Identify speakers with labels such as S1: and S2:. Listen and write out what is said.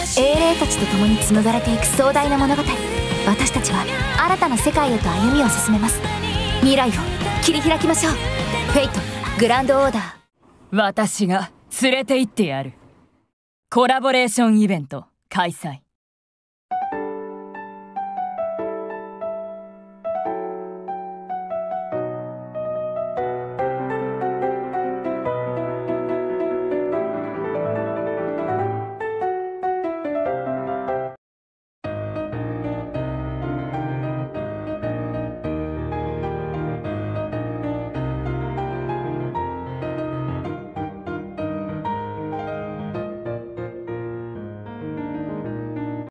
S1: 英霊たちと共に紡がれていく壮大な物語。私たちは新たな世界へと歩みを進めます。未来を切り開きましょう。フェイトグランドオーダー。
S2: 私が連れて行ってやる。コラボレーションイベント開催。